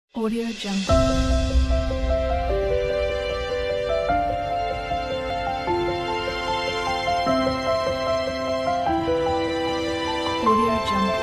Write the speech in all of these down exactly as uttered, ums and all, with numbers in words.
Audio Jungle. Audio Jungle.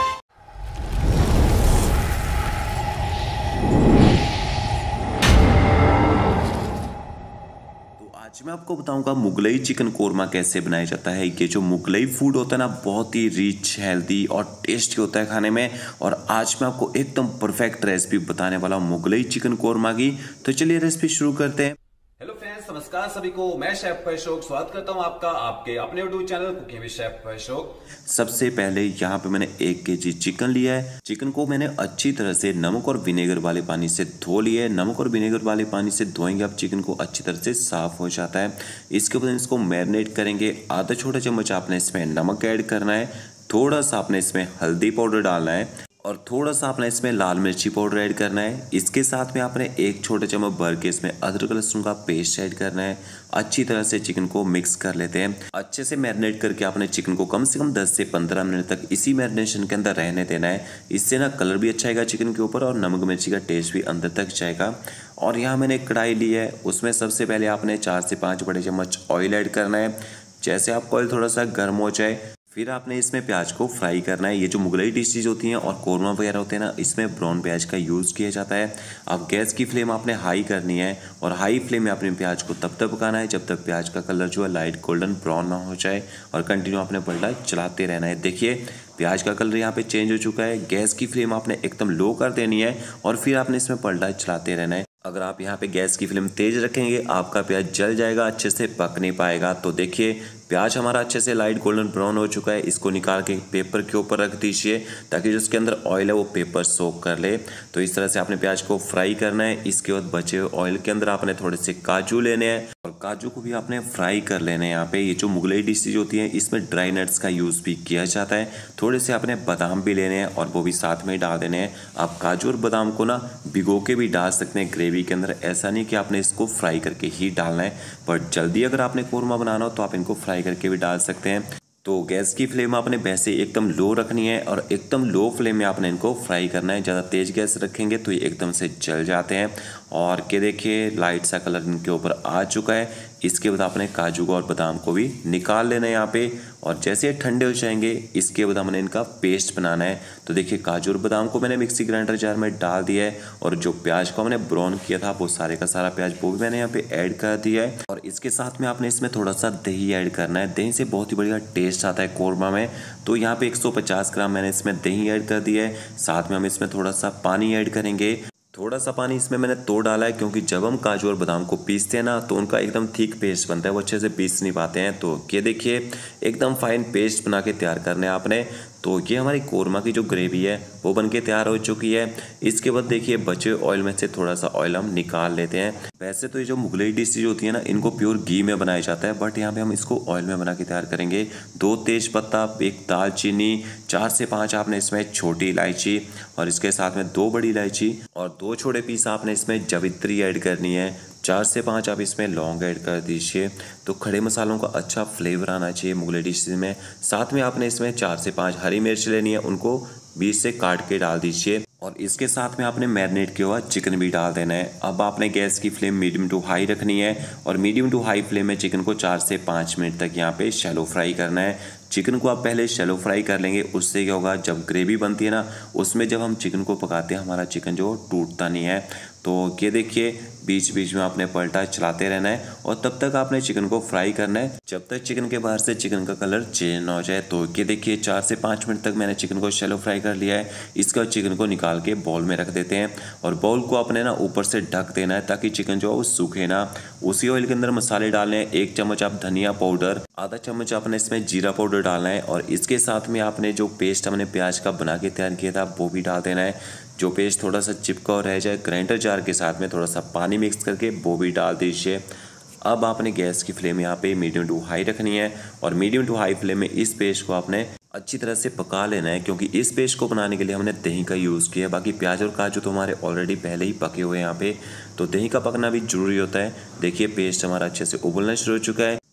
तो आज मैं आपको बताऊंगा मुगलई चिकन कोरमा कैसे बनाया जाता है। ये जो मुगलई फूड होता है ना, बहुत ही रिच, हेल्दी और टेस्टी होता है खाने में। और आज मैं आपको एकदम परफेक्ट रेसिपी बताने वाला हूँ मुगलई चिकन कोरमा की। तो चलिए रेसिपी शुरू करते हैं। हेलो फ्रेंड्स, नमस्कार सभी को। मैं शेफ अशोक स्वागत करता हूं आपका आपके अपने YouTube channel cooking with chef Ashok. सबसे पहले यहाँ पे मैंने एक केजी चिकन लिया है। चिकन को मैंने अच्छी तरह से नमक और विनेगर वाले पानी से धो लिया है। नमक और विनेगर वाले पानी से धोएंगे आप चिकन को, अच्छी तरह से साफ हो जाता है। इसके बाद इसको मैरिनेट करेंगे। आधा छोटा चम्मच आपने इसमें नमक ऐड करना है, थोड़ा सा आपने इसमें हल्दी पाउडर डालना है और थोड़ा सा आपने इसमें लाल मिर्ची पाउडर ऐड करना है। इसके साथ में आपने एक छोटा चम्मच भर के इसमें अदरक लहसुन का पेस्ट ऐड करना है। अच्छी तरह से चिकन को मिक्स कर लेते हैं। अच्छे से मैरिनेट करके आपने चिकन को कम से कम दस से पंद्रह मिनट तक इसी मैरिनेशन के अंदर रहने देना है। इससे ना कलर भी अच्छा आएगा चिकन के ऊपर और नमक मिर्ची का टेस्ट भी अंदर तक जाएगा। और यहाँ मैंने एक कढ़ाई ली है, उसमें सबसे पहले आपने चार से पाँच बड़े चम्मच ऑयल ऐड करना है। जैसे आपका ऑयल थोड़ा सा गर्म हो जाए, फिर आपने इसमें प्याज को फ्राई करना है। ये जो मुगलई डिशेज होती हैं और कोरमा वगैरह होते हैं ना, इसमें ब्राउन प्याज का यूज़ किया जाता है। अब गैस की फ्लेम आपने हाई करनी है और हाई फ्लेम में आपने प्याज को तब तक पकाना है जब तक प्याज का कलर जो है लाइट गोल्डन ब्राउन ना हो जाए। और कंटिन्यू आपने पलटा चलाते रहना है। देखिए प्याज का कलर यहाँ पे चेंज हो चुका है। गैस की फ्लेम आपने एकदम लो कर देनी है और फिर आपने इसमें पलटा चलाते रहना है। अगर आप यहाँ पे गैस की फ्लेम तेज रखेंगे, आपका प्याज जल जाएगा, अच्छे से पक नहीं पाएगा। तो देखिए प्याज हमारा अच्छे से लाइट गोल्डन ब्राउन हो चुका है। इसको निकाल के पेपर के ऊपर रख दीजिए ताकि जो इसके अंदर ऑयल है वो पेपर सोक कर ले। तो इस तरह से आपने प्याज को फ्राई करना है। इसके बाद बचे हुए ऑयल के अंदर आपने थोड़े से काजू लेने हैं और काजू को भी आपने फ्राई कर लेने हैं। यहाँ पे ये जो मुगलई डिशेज होती हैं इसमें ड्राई नट्स का यूज़ भी किया जाता है। थोड़े से आपने बादाम भी लेने हैं और वो भी साथ में डाल देने हैं। आप काजू और बादाम को ना भिगो के भी डाल सकते हैं ग्रेवी के अंदर। ऐसा नहीं कि आपने इसको फ्राई करके ही डालना है, बट जल्दी अगर आपने कोरमा बनाना हो तो आप इनको फ्राई करके भी डाल सकते हैं। तो गैस की फ्लेम आपने वैसे एकदम लो रखनी है और एकदम लो फ्लेम में आपने इनको फ्राई करना है। ज़्यादा तेज़ गैस रखेंगे तो ये एकदम से जल जाते हैं। और के देखिए लाइट सा कलर इनके ऊपर आ चुका है। इसके बाद आपने काजू को और बादाम को भी निकाल लेना है यहाँ पे। और जैसे ठंडे हो जाएंगे इसके बाद हमने इनका पेस्ट बनाना है। तो देखिए काजू और बादाम को मैंने मिक्सी ग्राइंडर जार में डाल दिया है और जो प्याज को हमने ब्राउन किया था वो सारे का सारा प्याज वो भी मैंने यहाँ पे ऐड कर दिया है। और इसके साथ में आपने इसमें थोड़ा सा दही ऐड करना है। दही से बहुत ही बढ़िया टेस्ट आता है कोरमा में। तो यहाँ पे एक सौ पचास ग्राम मैंने इसमें दही ऐड कर दिया है। साथ में हम इसमें थोड़ा सा पानी ऐड करेंगे। थोड़ा सा पानी इसमें मैंने तो डाला है क्योंकि जब हम काजू और बादाम को पीसते हैं ना तो उनका एकदम थिक पेस्ट बनता है, वो अच्छे से पीस नहीं पाते हैं। तो ये देखिए एकदम फाइन पेस्ट बना के तैयार करना है आपने। तो ये हमारी कोरमा की जो ग्रेवी है वो बन के तैयार हो चुकी है। इसके बाद देखिए बचे ऑयल में से थोड़ा सा ऑयल हम निकाल लेते हैं। वैसे तो ये जो मुगलई डिशेज होती है ना इनको प्योर घी में बनाया जाता है, बट यहाँ पे हम इसको ऑयल में बना के तैयार करेंगे। दो तेज पत्ता, एक दालचीनी, चार से पाँच आपने इसमें छोटी इलायची और इसके साथ में दो बड़ी इलायची और दो छोटे पीस आपने इसमें जवित्री ऐड करनी है। चार से पाँच आप इसमें लौंग ऐड कर दीजिए। तो खड़े मसालों का अच्छा फ्लेवर आना चाहिए मुगलई डिशेज में। साथ में आपने इसमें चार से पाँच हरी मिर्च लेनी है, उनको बीच से काट के डाल दीजिए। और इसके साथ में आपने मैरिनेट किया हुआ चिकन भी डाल देना है। अब आपने गैस की फ्लेम मीडियम टू हाई रखनी है और मीडियम टू हाई फ्लेम में चिकन को चार से पाँच मिनट तक यहाँ पे शैलो फ्राई करना है। चिकन को आप पहले शैलो फ्राई कर लेंगे, उससे क्या होगा जब ग्रेवी बनती है ना उसमें जब हम चिकन को पकाते हैं हमारा चिकन जो टूटता नहीं है। तो ये देखिए बीच बीच में आपने पलटा चलाते रहना है और तब तक आपने चिकन को फ्राई करना है जब तक चिकन के बाहर से चिकन का कलर चेंज ना हो जाए। तो ये देखिए चार से पाँच मिनट तक मैंने चिकन को शैलो फ्राई कर लिया है। इसका चिकन को निकाल के बाउल में रख देते हैं और बाउल को अपने ना ऊपर से ढक देना है ताकि चिकन जो है वो सूखे ना। उसी ऑयल के अंदर मसाले डालने हैं। एक चम्मच आप धनिया पाउडर, आधा चम्मच आपने इसमें जीरा पाउडर डालना है और इसके साथ में आपने जो पेस्ट हमने प्याज का बना के तैयार किया था वो भी डाल देना है। जो पेस्ट थोड़ा सा चिपका और रह जाए ग्राइंडर जार के साथ में थोड़ा सा पानी मिक्स करके वो भी डाल दीजिए। अब आपने गैस की फ्लेम यहाँ पे मीडियम टू हाई रखनी है और मीडियम टू हाई फ्लेम में इस पेस्ट को आपने अच्छी तरह से पका लेना है क्योंकि इस पेस्ट को बनाने के लिए हमने दही का यूज़ किया है। बाकी प्याज और काजू तो हमारे ऑलरेडी पहले ही पके हुए हैं यहाँ पे, तो दही का पकना भी जरूरी होता है। देखिए पेस्ट हमारा अच्छे से उबलना शुरू हो चुका है।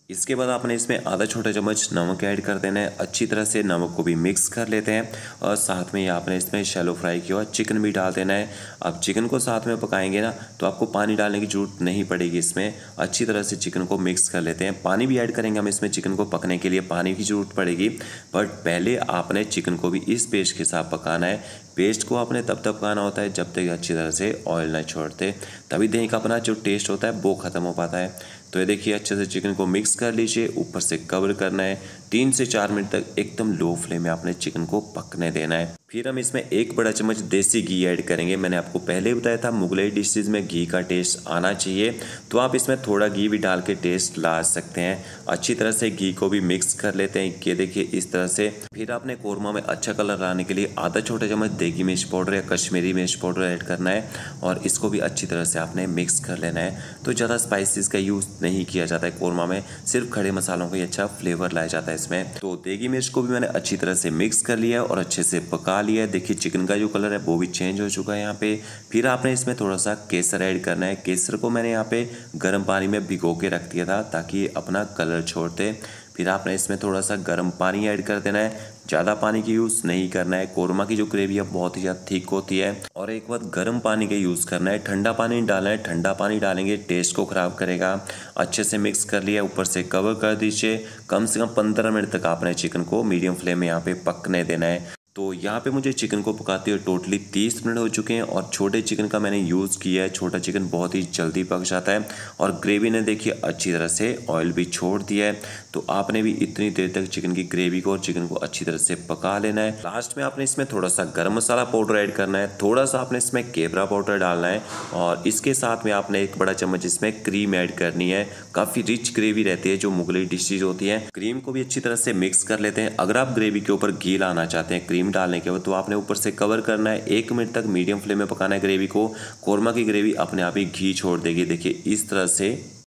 इसके बाद आपने इसमें आधा छोटा चम्मच नमक ऐड कर देना है। अच्छी तरह से नमक को भी मिक्स कर लेते हैं और साथ में ही आपने इसमें शैलो फ्राई किया हुआ चिकन भी डाल देना है। अब चिकन को साथ में पकाएंगे ना तो आपको पानी डालने की जरूरत नहीं पड़ेगी। इसमें अच्छी तरह से चिकन को मिक्स कर लेते हैं। पानी भी ऐड करेंगे हम इसमें, चिकन को पकने के लिए पानी की ज़रूरत पड़ेगी, बट पहले आपने चिकन को भी इस पेस्ट के साथ पकाना है। पेस्ट को आपने तब तक पकाना होता है जब तक अच्छी तरह से ऑयल ना छोड़ते, तभी दही का अपना जो टेस्ट होता है वो ख़त्म हो पाता है। तो ये देखिए अच्छे से चिकन को मिक्स कर लीजिए, ऊपर से कवर करना है। तीन से चार मिनट तक एकदम लो फ्लेम में आपने चिकन को पकने देना है। फिर हम इसमें एक बड़ा चम्मच देसी घी ऐड करेंगे। मैंने आपको पहले बताया था मुगलई डिशेज़ में घी का टेस्ट आना चाहिए, तो आप इसमें थोड़ा घी भी डाल के टेस्ट ला सकते हैं। अच्छी तरह से घी को भी मिक्स कर लेते हैं, ये देखिए इस तरह से। फिर आपने कोरमा में अच्छा कलर लाने के लिए आधा छोटा चम्मच देगी मिर्च पाउडर या कश्मीरी मिर्च पाउडर ऐड करना है और इसको भी अच्छी तरह से आपने मिक्स कर लेना है। तो ज़्यादा स्पाइसेस का यूज़ नहीं किया जाता है कोरमा में, सिर्फ खड़े मसालों का ही अच्छा फ्लेवर लाया जाता है इसमें। तो देगी मिर्च को भी मैंने अच्छी तरह से मिक्स कर लिया और अच्छे से पका लिया है। देखिए चिकन का जो कलर है वो भी चेंज हो चुका है यहाँ पे। फिर आपने इसमें थोड़ा सा केसर ऐड करना है। केसर को मैंने यहाँ पे गर्म पानी में भिगो के रख दिया था ताकि ये अपना कलर छोड़ते। फिर आपने इसमें थोड़ा सा गर्म पानी ऐड कर देना है, ज़्यादा पानी की यूज़ नहीं करना है। कोरमा की जो ग्रेवी है बहुत ही ज़्यादा थिक होती है। और एक बात गर्म पानी का यूज़ करना है, ठंडा पानी नहीं डालना है। ठंडा पानी डालेंगे टेस्ट को ख़राब करेगा। अच्छे से मिक्स कर लिया, ऊपर से कवर कर दीजिए। कम से कम पंद्रह मिनट तक आपने चिकन को मीडियम फ्लेम में यहाँ पे पकने देना है। तो यहाँ पे मुझे चिकन को पकाते हुए टोटली तीस मिनट हो चुके हैं और छोटे चिकन का मैंने यूज़ किया है। छोटा चिकन बहुत ही जल्दी पक जाता है और ग्रेवी ने देखिए अच्छी तरह से ऑयल भी छोड़ दिया है। तो आपने भी इतनी देर तक चिकन की ग्रेवी को और चिकन को अच्छी तरह से पका लेना है। लास्ट में आपने इसमें थोड़ा सा गर्म मसाला पाउडर ऐड करना है, थोड़ा सा आपने इसमें केवड़ा पाउडर डालना है और इसके साथ में आपने एक बड़ा चम्मच इसमें क्रीम ऐड करनी है। काफ़ी रिच ग्रेवी रहती है जो मुगलई डिशेज होती है। क्रीम को भी अच्छी तरह से मिक्स कर लेते हैं। अगर आप ग्रेवी के ऊपर घी लाना चाहते हैं क्रीम डालने के बाद तो आपने ऊपर से कवर करना है। एक मिनट तक मीडियम फ्लेम में पकाना है ग्रेवी को। कोरमा की ग्रेवी अपने आप ही घी छोड़ देगी, देखिए इस तरह से।